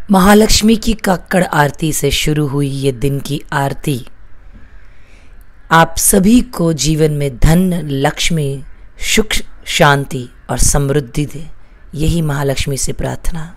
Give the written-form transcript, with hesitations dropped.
महालक्ष्मी की काकड़ आरती से शुरू हुई ये दिन की आरती आप सभी को जीवन में धन, लक्ष्मी, सुख, शांति और समृद्धि दे। यही महालक्ष्मी से प्रार्थना।